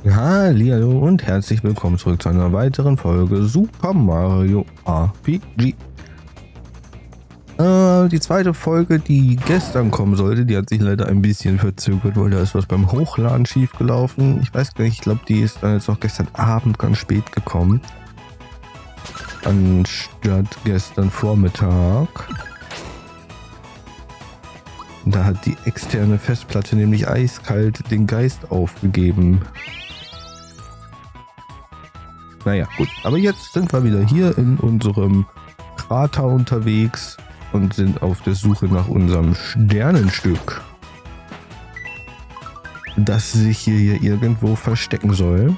Hallihallo und herzlich willkommen zurück zu einer weiteren Folge Super Mario RPG. Die zweite Folge, die gestern kommen sollte, die hat sich leider ein bisschen verzögert, weil da ist was beim Hochladen schief gelaufen. Ich weiß gar nicht, ich glaube, die ist dann jetzt auch gestern Abend ganz spät gekommen. Anstatt gestern Vormittag. Da hat die externe Festplatte nämlich eiskalt den Geist aufgegeben. Naja, gut. Aber jetzt sind wir wieder hier in unserem Krater unterwegs und sind auf der Suche nach unserem Sternenstück, das sich hier irgendwo verstecken soll.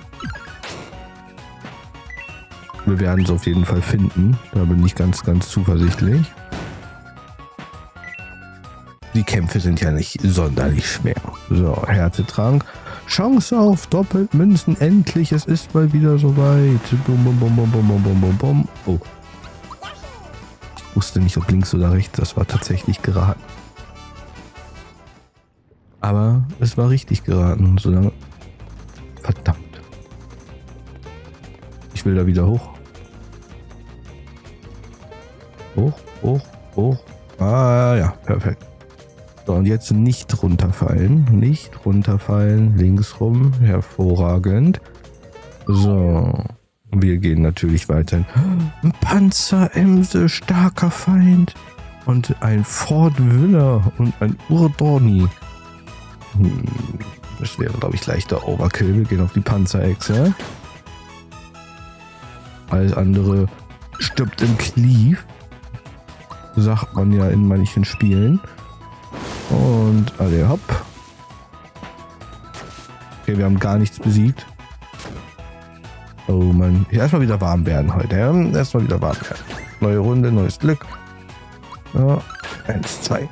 Wir werden es auf jeden Fall finden. Da bin ich ganz zuversichtlich. Die Kämpfe sind ja nicht sonderlich schwer. So, Härtetrank. Chance auf Doppelmünzen. Endlich, es ist mal wieder soweit. Bum, bum, bum, bum, bum, bum, bum, bum. Oh. Ich wusste nicht, ob links oder rechts. Das war tatsächlich geraten. Aber es war richtig geraten. Solange... Verdammt. Ich will da wieder hoch. Hoch, hoch, hoch. Ah ja, perfekt. So, und jetzt nicht runterfallen. Nicht runterfallen. Links rum. Hervorragend. So. Wir gehen natürlich weiterhin. Ein Panzeremse, starker Feind. Und ein Ford Villa und ein Urdorni. Das wäre, glaube ich, leichter Overkill. Wir gehen auf die Panzerechse. Alles andere stirbt im Cleave. Sagt man ja in manchen Spielen. Und alle hopp. Okay, wir haben gar nichts besiegt. Oh Mann. Erstmal wieder warm werden heute. Ja? Erstmal wieder warm werden. Neue Runde, neues Glück. Ja, 1, 2.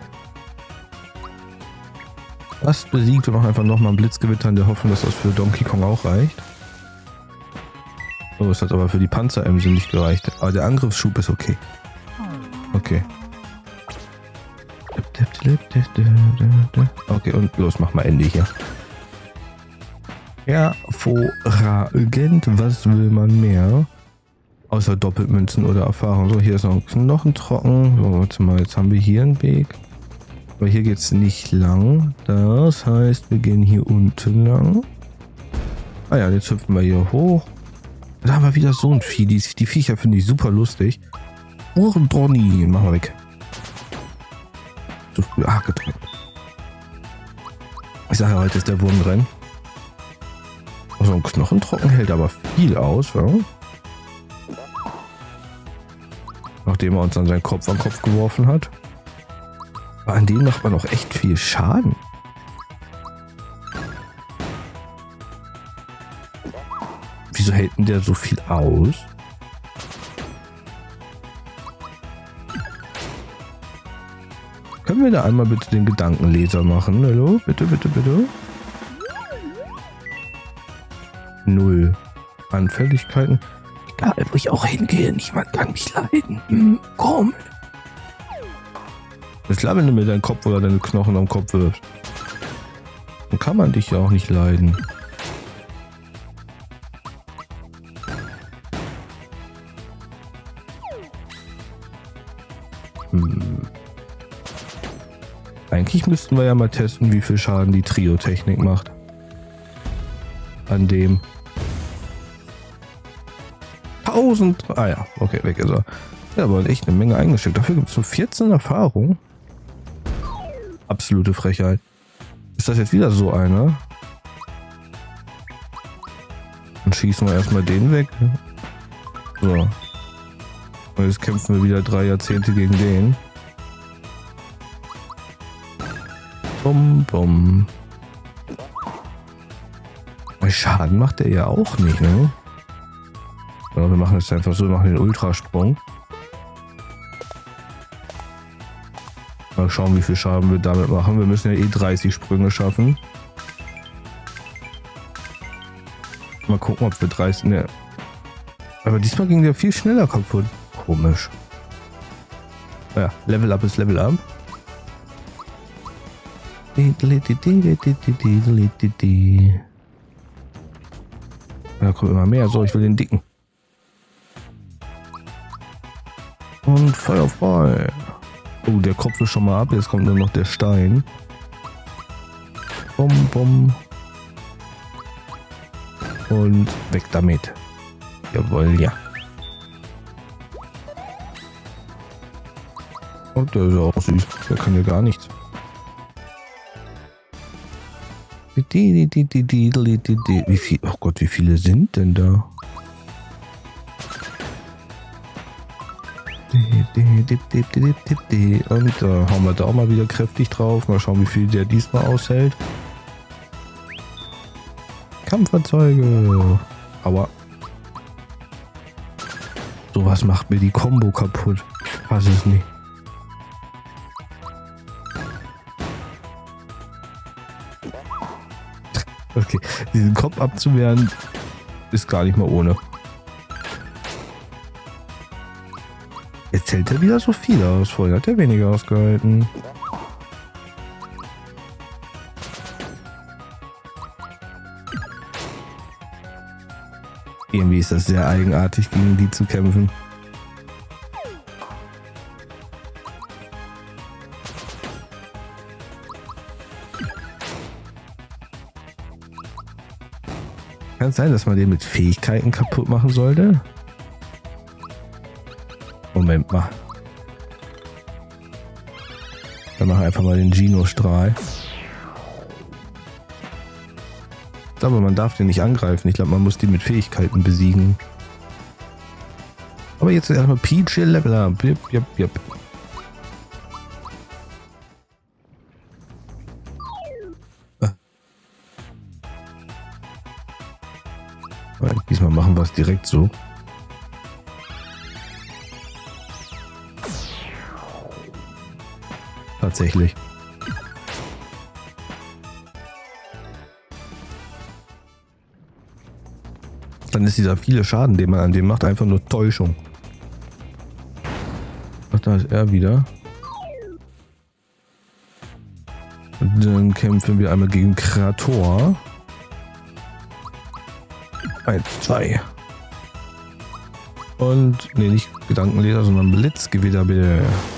Das besiegt und auch einfach nochmal ein Blitzgewitter in der Hoffnung, dass das für Donkey Kong auch reicht. Oh, es hat aber für die Panzeremse nicht gereicht. Aber der Angriffsschub ist okay. Okay. Okay, und los, mach mal Ende hier. Hervorragend. Was will man mehr? Außer Doppelmünzen oder Erfahrung. So, hier ist noch ein Knochentrocken. So, warte mal, jetzt haben wir hier einen Weg. Aber hier geht es nicht lang. Das heißt, wir gehen hier unten lang. Ah ja, jetzt hüpfen wir hier hoch. Da haben wir wieder so ein Vieh. Die Viecher finde ich super lustig. Urdorni, machen wir weg. Zu früh gedrückt. Ich sage ja, heute ist der Wurm drin. So ein Knochentrocken hält aber viel aus, ja? Nachdem er uns dann seinen Kopf an den Kopf geworfen hat. Aber an denen macht man auch echt viel Schaden. Wieso hält denn der so viel aus? Können wir da einmal bitte den Gedankenleser machen? Hallo? Bitte, bitte, bitte. 0 Anfälligkeiten. Egal, wo ich auch hingehe, niemand kann mich leiden. Komm. Das ist klar, wenn du mir deinen Kopf oder deine Knochen am Kopf wirfst. Dann kann man dich ja auch nicht leiden. Eigentlich müssten wir ja mal testen, wie viel Schaden die Trio-Technik macht. An dem 1000. Ah ja, okay, weg ist er. Ja, aber echt eine Menge eingeschickt. Dafür gibt es nur 14 Erfahrung. Absolute Frechheit. Ist das jetzt wieder so einer? Dann schießen wir erstmal den weg. So. Und jetzt kämpfen wir wieder 3 Jahrzehnte gegen den. Bum, bum. Schaden macht der ja auch nicht, ne? Ja, wir machen es einfach so, wir machen den Ultrasprung. Mal schauen, wie viel Schaden wir damit machen. Wir müssen ja eh 30 Sprünge schaffen. Mal gucken, ob wir 30... Ne. Aber diesmal ging der viel schneller kaputt. Komisch. Ja, Level Up ist Level Up. Da kommt immer mehr. So, ich will den dicken. Und feuerfrei. Oh, der Kopf ist schon mal ab. Jetzt kommt nur noch der Stein. Bum, bum. Und weg damit. Jawohl, ja. Und der ist auch süß. Der kann ja gar nichts. Wie viel? Oh Gott, wie viele sind denn da? Und hauen wir da auch mal wieder kräftig drauf. Mal schauen, wie viel der diesmal aushält. Kampffahrzeuge. Aua. Sowas macht mir die Combo kaputt. Ich weiß es nicht. Okay, diesen Kopf abzuwehren ist gar nicht mal ohne. Jetzt hält er wieder so viel aus. Vorher hat er weniger ausgehalten. Irgendwie ist das sehr eigenartig, gegen die zu kämpfen. Kann es sein, dass man den mit Fähigkeiten kaputt machen sollte? Moment mal. Dann mach einfach mal den Gino-Strahl. Aber man darf den nicht angreifen. Ich glaube, man muss die mit Fähigkeiten besiegen. Aber jetzt erstmal Peach Level Up. Jep, jep, jep. Diesmal machen wir es direkt so. Tatsächlich. Dann ist dieser viele Schaden, den man an dem macht, einfach nur Täuschung. Ach, da ist er wieder. Und dann kämpfen wir einmal gegen Krator. 1, 2. Und, nee, nicht Gedankenleser, sondern Blitzgewitter bitte.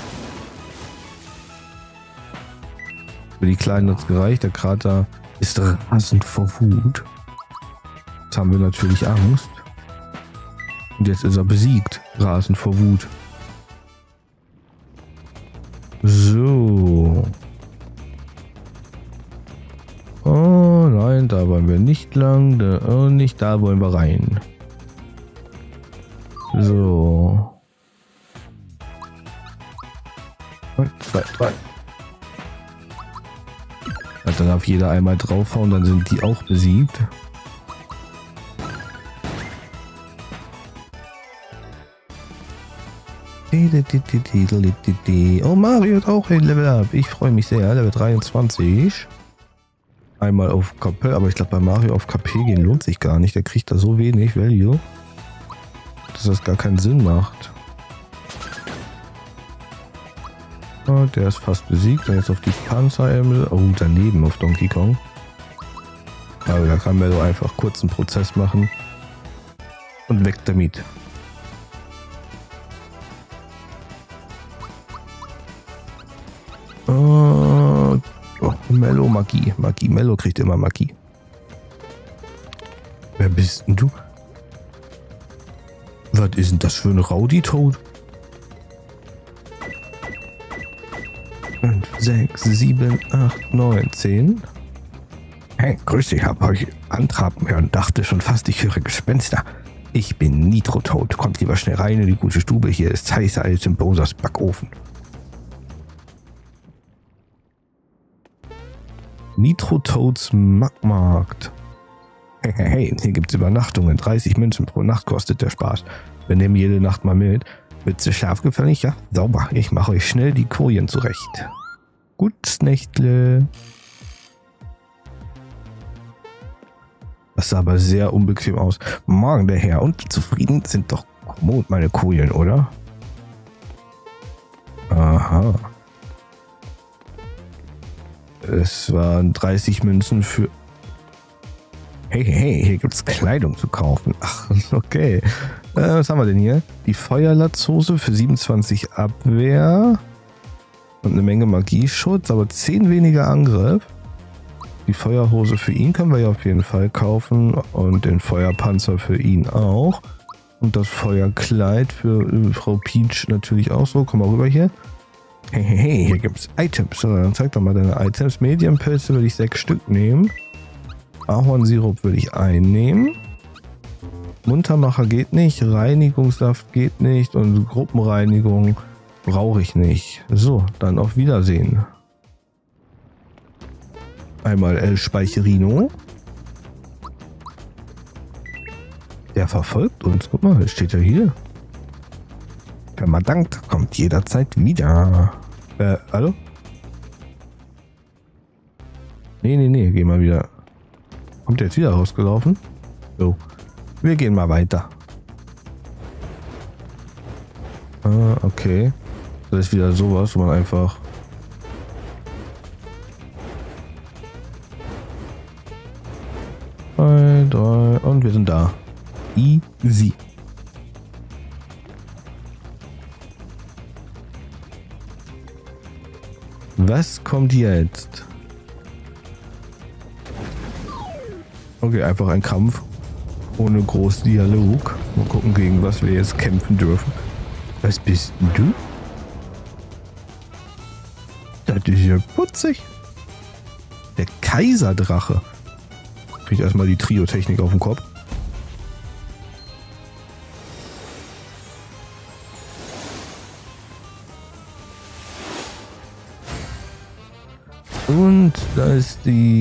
Für die Kleinen hat es gereicht. Der Krater ist rasend vor Wut. Jetzt haben wir natürlich Angst. Und jetzt ist er besiegt. Rasend vor Wut. So. Oh nein, da wollen wir nicht lang. Da, nicht da wollen wir rein. So. 1, 2, 3. Dann darf jeder einmal draufhauen, dann sind die auch besiegt. Oh, Mario hat auch ein Level Up. Ich freue mich sehr. Level 23. Einmal auf KP, aber ich glaube bei Mario auf KP gehen lohnt sich gar nicht. Der kriegt da so wenig Value, dass das gar keinen Sinn macht. Oh, der ist fast besiegt. Dann jetzt auf die Panzerinsel. Oh, daneben auf Donkey Kong. Aber da kann Mello einfach kurz einen Prozess machen. Und weg damit. Oh, Mello, Magie. Magie. Mello kriegt immer Magie. Wer bist denn du? Was ist denn das für ein Rowdy-Toad? 5, 6, 7, 8, 9, 10. Hey, grüß dich, hab euch antraben hören, dachte schon fast, ich höre Gespenster. Ich bin Nitro Toad, kommt lieber schnell rein in die gute Stube, hier ist heißer als im Bowsers Backofen. Nitro Toads Markt. Hey, hier gibt's Übernachtungen, 30 Münzen pro Nacht kostet der Spaß. Wir nehmen jede Nacht mal mit. Witze scharf gefällig, ja? Sauber, ich mache euch schnell die Kojen zurecht. Gutes Nächtle. Das sah aber sehr unbequem aus. Morgen, der Herr, und zufrieden sind doch kommod meine Kojen, oder? Aha. Es waren 30 Münzen für... Hey, hey, hier gibt's Kleidung zu kaufen. Ach, okay. Was haben wir denn hier? Die Feuerlatzhose für 27 Abwehr und eine Menge Magieschutz, aber 10 weniger Angriff. Die Feuerhose für ihn können wir ja auf jeden Fall kaufen und den Feuerpanzer für ihn auch. Und das Feuerkleid für Frau Peach natürlich auch so. Komm mal rüber hier. Hey, hey, hey, hier gibt's Items. So, dann zeig doch mal deine Items. Medienpilze würde ich 6 Stück nehmen. Ahornsirup würde ich einnehmen. Muntermacher geht nicht. Reinigungssaft geht nicht. Und Gruppenreinigung brauche ich nicht. So, dann auf Wiedersehen. Einmal El Speicherino. Der verfolgt uns. Guck mal, steht ja hier. Wenn man dankt, kommt jederzeit wieder. Hallo? Nee, geh mal wieder. Kommt der jetzt wieder rausgelaufen? So. Wir gehen mal weiter. Okay. Das ist wieder sowas, wo man einfach... Drei und wir sind da. Easy. Was kommt jetzt? Okay, einfach ein Kampf. Ohne groß Dialog. Mal gucken, gegen was wir jetzt kämpfen dürfen. Was bist denn du? Das ist ja putzig. Der Kaiserdrache. Krieg erstmal die Trio-Technik auf den Kopf. Und da ist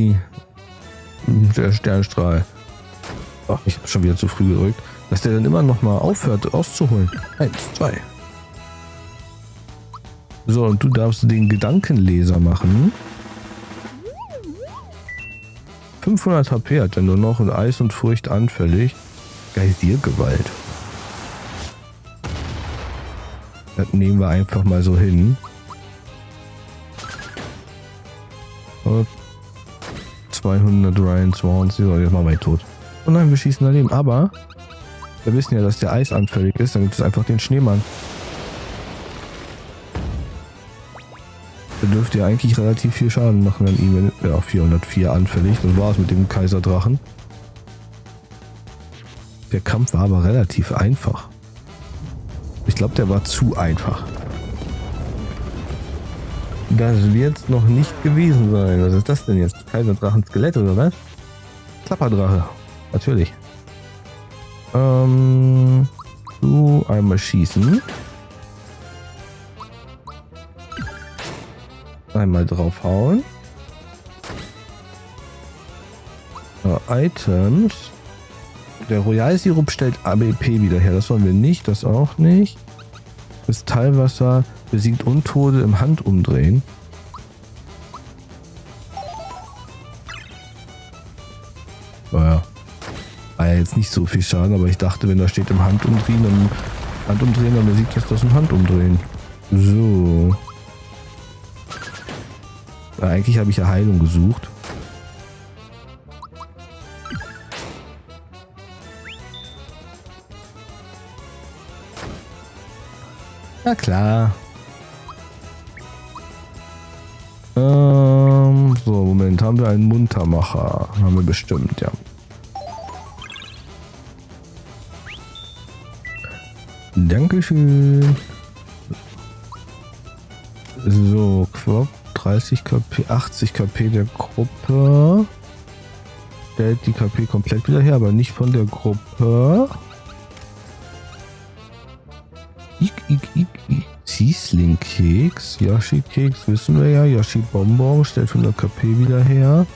der Sternstrahl. Ach, ich habe schon wieder zu früh gerückt. Dass der dann immer noch mal aufhört auszuholen. 1, 2. So, und du darfst den Gedankenleser machen. 500 HP hat er nur noch und Eis und Furcht anfällig. Geysirgewalt. Das nehmen wir einfach mal so hin. Und 223, so, jetzt machen wir ihn tot. Oh nein, wir schießen daneben. Aber wir wissen ja, dass der Eis anfällig ist. Dann gibt es einfach den Schneemann. Der dürfte ja eigentlich relativ viel Schaden machen an ihm. Ja, 404 anfällig. Das war es mit dem Kaiserdrachen. Der Kampf war aber relativ einfach. Ich glaube, der war zu einfach. Das wird noch nicht gewesen sein. Was ist das denn jetzt? Kaiserdrachen-Skelett oder was? Klapperdrache. Natürlich. Du einmal schießen. Einmal draufhauen. Items. Der Royal-Sirup stellt ABP wieder her. Das wollen wir nicht. Das auch nicht. Kristallwasser besiegt Untote im Handumdrehen. Naja. War ja jetzt nicht so viel Schaden, aber ich dachte, wenn da steht im Handumdrehen, dann besiegt das im Handumdrehen. So. Ja, eigentlich habe ich ja Heilung gesucht. Na klar. So, Moment, haben wir einen Muntermacher? Haben wir bestimmt, ja. Dankeschön. So, Quop, 30 KP, 80 KP der Gruppe. Stellt die KP komplett wieder her, aber nicht von der Gruppe. Ziesling-Keks, Yoshi-Keks wissen wir ja. Yoshi-Bonbon stellt 100 KP wieder her.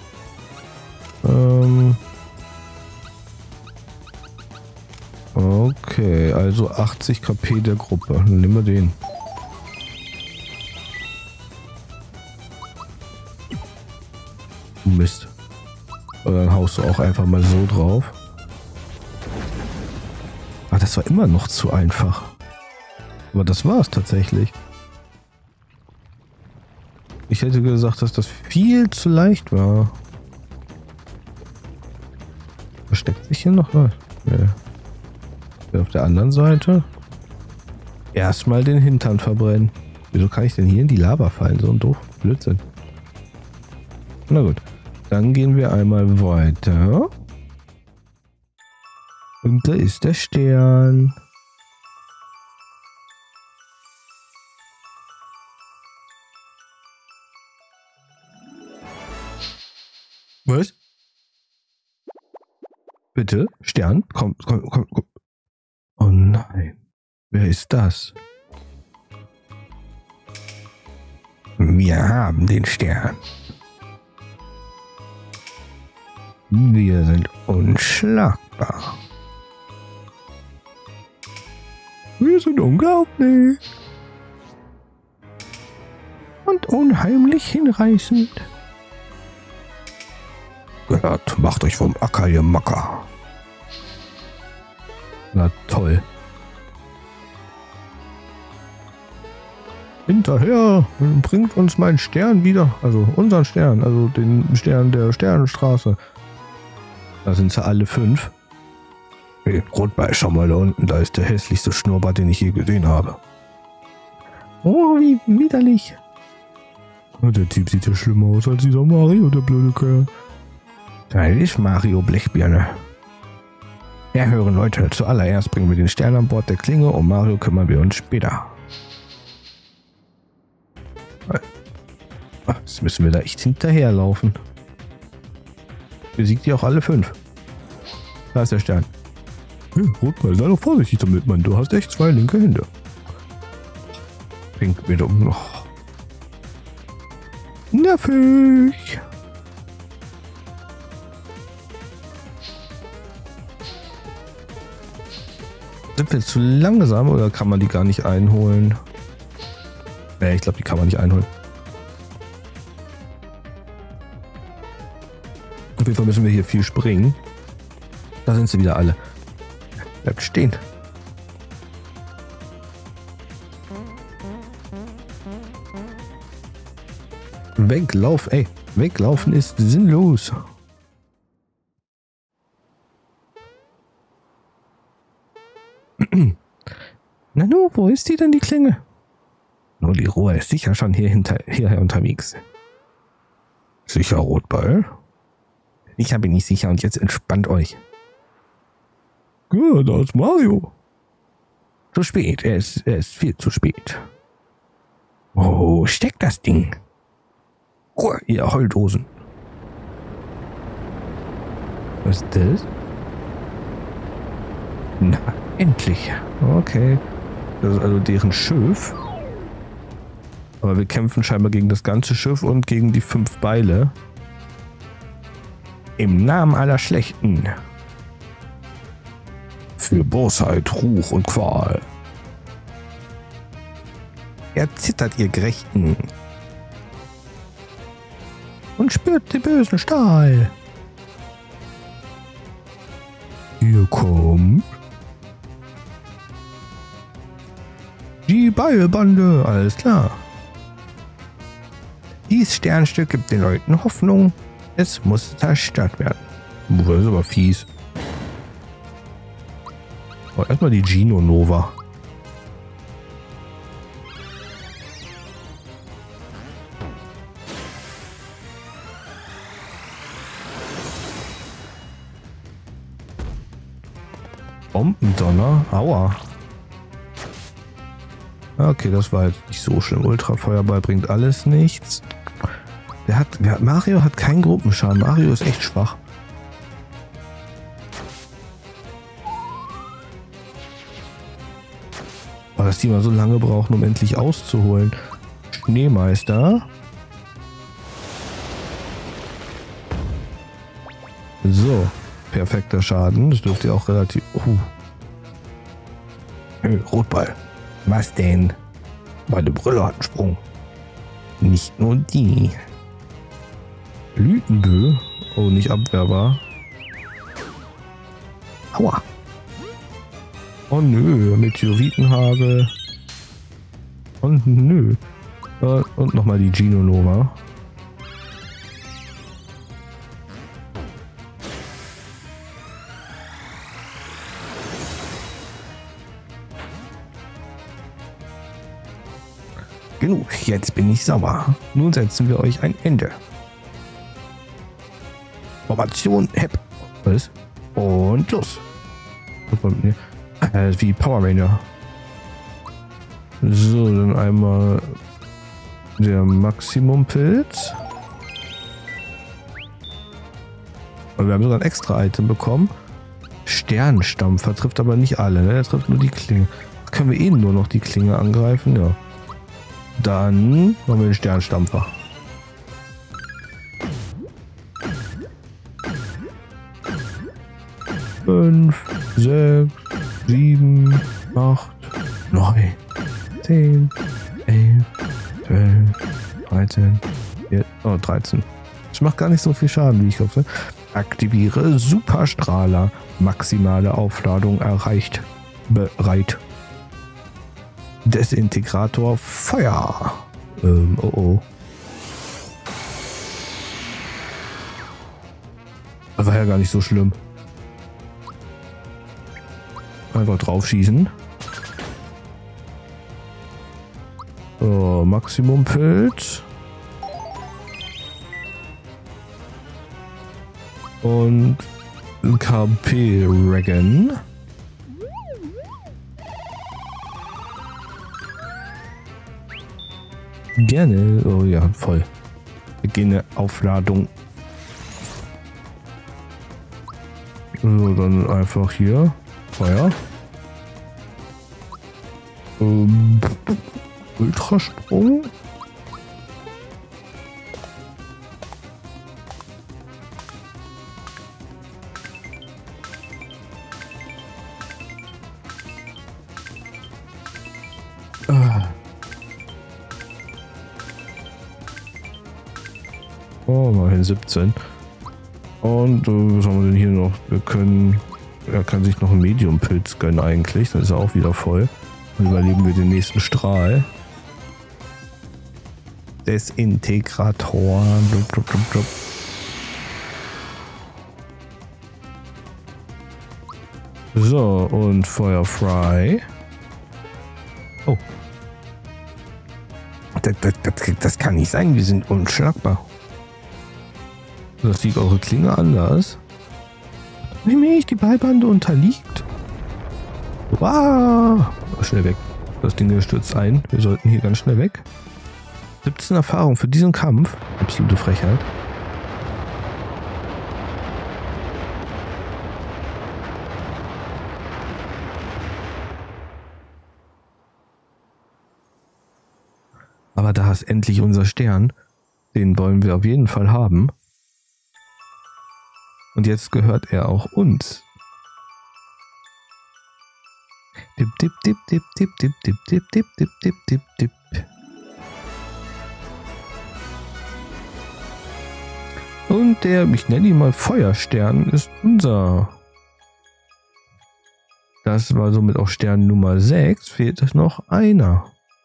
Okay, also 80 KP der Gruppe. Dann nehmen wir den. Mist. Oder dann haust du auch einfach mal so drauf. Ah, das war immer noch zu einfach. Aber das war es tatsächlich. Ich hätte gesagt, dass das viel zu leicht war. Versteckt sich hier noch was? Nee. Auf der anderen Seite. Erstmal den Hintern verbrennen. Wieso kann ich denn hier in die Lava fallen? So ein doof Blödsinn. Na gut. Dann gehen wir einmal weiter. Und da ist der Stern. Was? Bitte? Stern? Komm. Oh nein. Wer ist das? Wir haben den Stern. Wir sind unschlagbar. Wir sind unglaublich. Und unheimlich hinreißend. Gehört, macht euch vom Acker, ihr Macker. Na toll. Hinterher, bringt uns meinen Stern wieder. Also unseren Stern, also den Stern der Sternenstraße. Da sind sie alle 5. Hey, Rotbeil, schau mal da unten, da ist der hässlichste Schnurrbart, den ich je gesehen habe. Oh, wie widerlich. Der Typ sieht ja schlimmer aus als dieser Mario, der blöde Kerl. Da ist Mario Blechbirne. Ja, hören Leute, zuallererst bringen wir den Stern an Bord der Klinge, um Mario kümmern wir uns später. Jetzt müssen wir da echt hinterherlaufen. Besiegt die auch alle 5. Da ist der Stern. Hey, Rotbeil, sei doch vorsichtig damit, Mann. Du hast echt 2 linke Hände. Bringt mir um noch. Nervig. Sind wir zu langsam oder kann man die gar nicht einholen? Ich glaube, die kann man nicht einholen. Auf jeden Fall müssen wir hier viel springen. Da sind sie wieder alle. Bleibt stehen. Weglauf, ey. Weglaufen ist sinnlos. Nanu, wo ist die denn, die Klinge? Nur die Ruhe ist sicher schon hierher unterwegs. Sicher, Rotbeil? Ich bin nicht sicher und jetzt entspannt euch. Ja, da ist Mario. Zu spät, er ist viel zu spät. Wo steckt das Ding? Ruhe, ihr Heuldosen. Was ist das? Na, endlich. Okay. Das ist also deren Schiff. Aber wir kämpfen scheinbar gegen das ganze Schiff und gegen die 5 Beile. Im Namen aller Schlechten. Für Bosheit, Ruch und Qual. Erzittert ihr Gerechten. Und spürt den bösen Stahl. Hier kommt die Beilbande, alles klar. Dies Sternstück gibt den Leuten Hoffnung, es muss zerstört werden. Das ist aber fies. Oh, erstmal die Gino Nova. Bombendonner, aua. Okay, das war jetzt nicht so schlimm. Ultrafeuerball bringt alles nichts. Mario hat keinen Gruppenschaden. Mario ist echt schwach. Aber dass die mal so lange brauchen, um endlich auszuholen. Schneemeister. So, perfekter Schaden. Das dürfte auch relativ... Hey, Rotball. Was denn? Meine Brille hat einen Sprung. Nicht nur die. Blütenbö. Oh, nicht abwehrbar. Aua. Oh nö, Meteoritenhagel. Und nö. Und nochmal die Gino Nova. Genug, jetzt bin ich sauer. Nun setzen wir euch ein Ende. Formation, Hep. Was? Und los. Wie Power Ranger. So, dann einmal der Maximum-Pilz. Und wir haben sogar ein extra Item bekommen. Sternstampfer trifft aber nicht alle, ne? Der trifft nur die Klinge. Können wir eben nur noch die Klinge angreifen? Ja. Dann machen wir den Sternstampfer. Fünf, 6, 7, 8, 9, 10, 11, 12, 13, 13. Das macht gar nicht so viel Schaden, wie ich hoffe. Aktiviere Superstrahler. Maximale Aufladung erreicht. Bereit. Desintegrator Feuer. Oh. Das war ja gar nicht so schlimm. Einfach drauf schießen. So, Maximum Pilz. Und ein KP-Dragon. Gerne. Oh ja, voll. Beginne Aufladung. So, dann einfach hier. Feuer. Ultrasprung. Oh, mal 17. Und was haben wir denn hier noch? Er kann sich noch einen Medium-Pilz gönnen eigentlich. Dann ist er auch wieder voll. Dann überleben wir den nächsten Strahl. Desintegrator. So, und Feuer frei. Oh. Das kann nicht sein, wir sind unschlagbar. Das sieht eure Klinge anders. Wie mich die Ballbande unterliegt. Wow. Schnell weg. Das Ding stürzt ein. Wir sollten hier ganz schnell weg. 17 Erfahrung für diesen Kampf. Absolute Frechheit. Aber da ist endlich unser Stern. Den wollen wir auf jeden Fall haben. Und jetzt gehört er auch uns. Dip, dip, dip, dip, dip, dip, dip, dip, dip, dip, dip, dip, dip. Und der, ich nenne ihn mal Feuerstern, ist unser. Das war somit auch Stern Nummer 6. Fehlt es noch einer.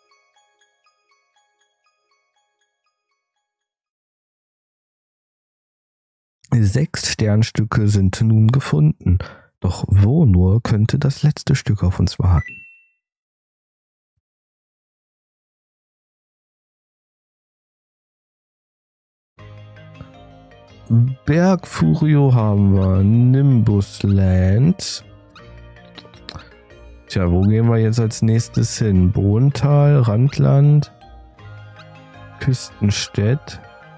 Sechs Sternstücke sind nun gefunden. Doch wo nur könnte das letzte Stück auf uns warten? Bergfurio haben wir. Nimbus Land. Tja, wo gehen wir jetzt als nächstes hin? Bohntal, Randland, Küstenstedt,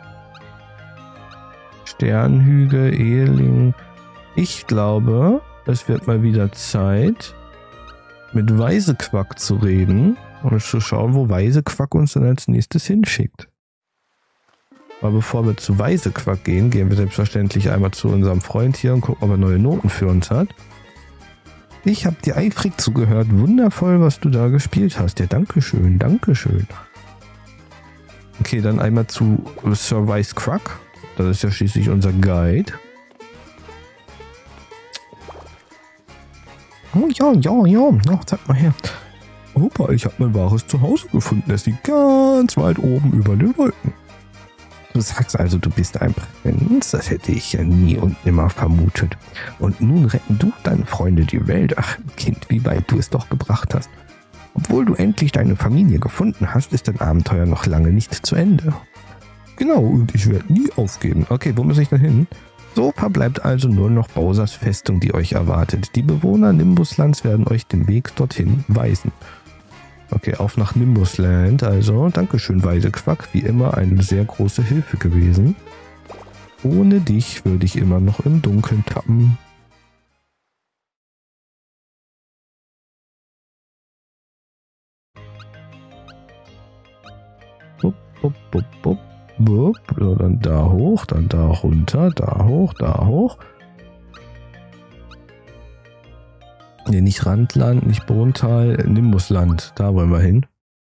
Sternhügel, Ehling. Ich glaube, es wird mal wieder Zeit, mit Weisequack zu reden und zu schauen, wo Weisequack uns dann als nächstes hinschickt. Aber bevor wir zu Weisequack gehen, gehen wir selbstverständlich einmal zu unserem Freund hier und gucken, ob er neue Noten für uns hat. Ich habe dir eifrig zugehört. Wundervoll, was du da gespielt hast. Ja, dankeschön, dankeschön. Okay, dann einmal zu Sir Weisequack. Das ist ja schließlich unser Guide. Oh ja. Ach, zeig mal her. Opa, ich habe mein wahres Zuhause gefunden. Das liegt ganz weit oben über den Wolken. Du sagst also, du bist ein Prinz? Das hätte ich ja nie und nimmer vermutet. Und nun retten du deine Freunde die Welt. Ach, Kind, wie weit du es doch gebracht hast. Obwohl du endlich deine Familie gefunden hast, ist dein Abenteuer noch lange nicht zu Ende. Genau, und ich werde nie aufgeben. Okay, wo muss ich denn hin? So verbleibt also nur noch Bowsers Festung, die euch erwartet. Die Bewohner Nimbuslands werden euch den Weg dorthin weisen. Okay, auf nach Nimbusland also. Dankeschön, Weidequack. Wie immer eine sehr große Hilfe gewesen. Ohne dich würde ich immer noch im Dunkeln tappen. Bup, bup, bup, bup. Bup. So, dann da hoch, dann da runter, da hoch, da hoch. Ne, nicht Randland, nicht Bohntal, Nimbusland. Da wollen wir hin.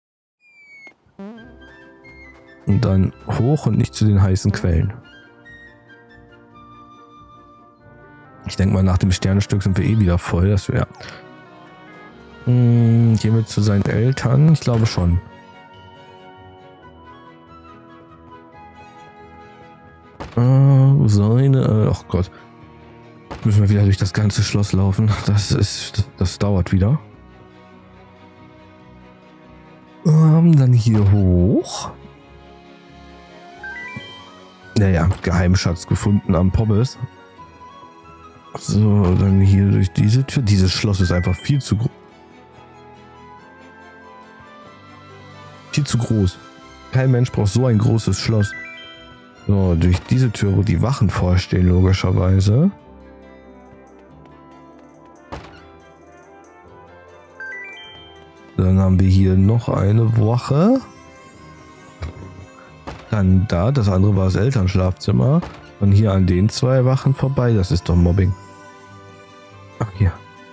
Und dann hoch und nicht zu den heißen Quellen. Ich denke mal, nach dem Sternenstück sind wir eh wieder voll. Das wäre... Gehen wir zu seinen Eltern? Ich glaube schon. Oh Gott. Müssen wir wieder durch das ganze Schloss laufen. Das dauert wieder. Dann hier hoch. Naja, Geheimschatz gefunden am Pommes. So, dann hier durch diese Tür. Dieses Schloss ist einfach viel zu groß. Viel zu groß. Kein Mensch braucht so ein großes Schloss. So, durch diese Tür, wo die Wachen vorstehen, logischerweise. Dann haben wir hier noch eine Wache. Dann da, das andere war das Elternschlafzimmer. Und hier an den zwei Wachen vorbei, das ist doch Mobbing. Ach ja.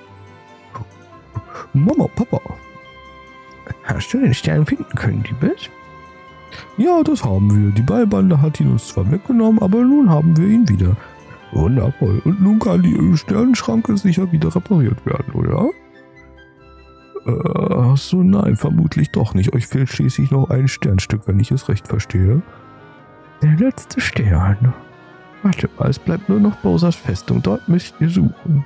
Mama, Papa. Hast du den Stern finden können, Liebes? Ja, das haben wir. Die Ballbande hat ihn uns zwar weggenommen, aber nun haben wir ihn wieder. Wundervoll. Und nun kann die Sternenschranke sicher wieder repariert werden, oder? Ach so, nein, vermutlich doch nicht. Euch fehlt schließlich noch ein Sternstück, wenn ich es recht verstehe. Der letzte Stern. Warte mal, es bleibt nur noch Bowsers Festung. Dort müsst ihr suchen.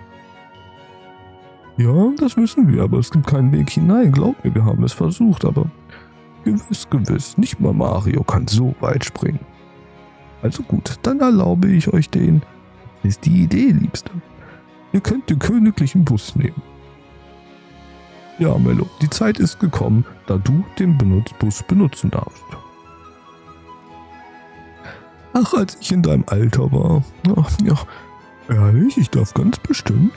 Ja, das wissen wir, aber es gibt keinen Weg hinein. Glaubt mir, wir haben es versucht, aber gewiss, nicht mal Mario kann so weit springen. Also gut, dann erlaube ich euch den. Ist die Idee, Liebste. Ihr könnt den königlichen Bus nehmen. Ja, Mello, die Zeit ist gekommen, da du den Bus benutzen darfst. Ach, als ich in deinem Alter war. Ach, ja, ehrlich, ich darf ganz bestimmt.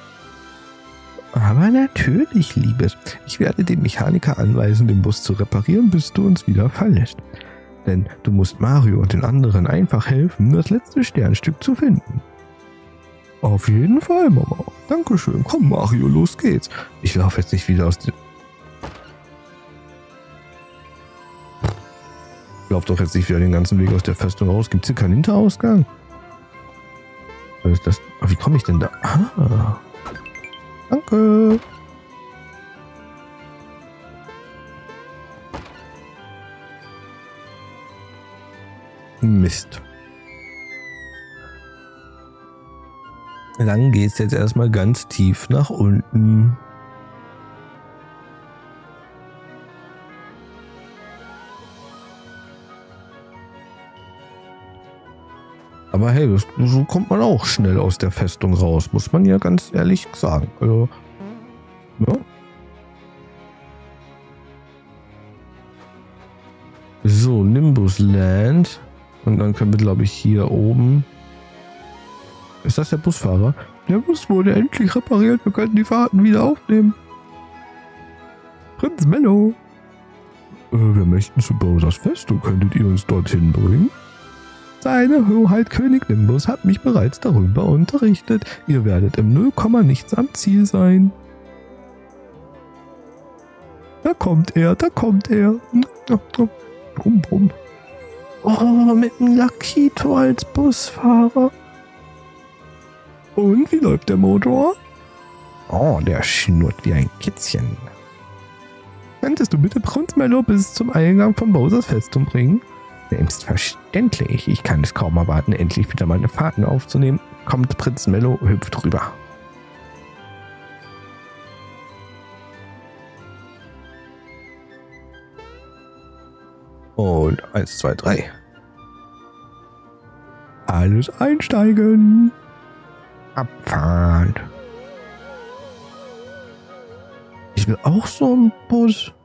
Aber natürlich, Liebes. Ich werde den Mechaniker anweisen, den Bus zu reparieren, bis du uns wieder verlässt. Denn du musst Mario und den anderen einfach helfen, das letzte Sternstück zu finden. Auf jeden Fall, Mama. Dankeschön. Komm, Mario, los geht's. Ich laufe jetzt nicht wieder aus dem... Ich laufe doch jetzt nicht wieder den ganzen Weg aus der Festung raus. Gibt's hier keinen Hinterausgang? Was ist das? Wie komme ich denn da? Ah. Danke. Mist. Dann geht's jetzt erstmal ganz tief nach unten. Aber hey, so kommt man auch schnell aus der Festung raus, muss man ja ganz ehrlich sagen. Also, ja. So, Nimbusland. Und dann können wir, glaube ich, hier oben... Ist das der Busfahrer? Der Bus wurde endlich repariert, wir können die Fahrten wieder aufnehmen. Prinz Mello. Wir möchten zu Bowsers Festung, könntet ihr uns dorthin bringen? Seine Hoheit König Nimbus hat mich bereits darüber unterrichtet. Ihr werdet im 0, nichts am Ziel sein. Da kommt er, da kommt er. Brumm, brumm. Oh, mit dem Lakito als Busfahrer. Und wie läuft der Motor? Oh, der schnurrt wie ein Kitzchen. Könntest du bitte Prinz Mello bis zum Eingang von Bowsers Festung bringen? Selbstverständlich. Ich kann es kaum erwarten, endlich wieder meine Fahrten aufzunehmen. Kommt Prinz Mello, hüpft rüber. Und 1, 2, 3. Alles einsteigen. Abfahren. Ich will auch so einen Bus.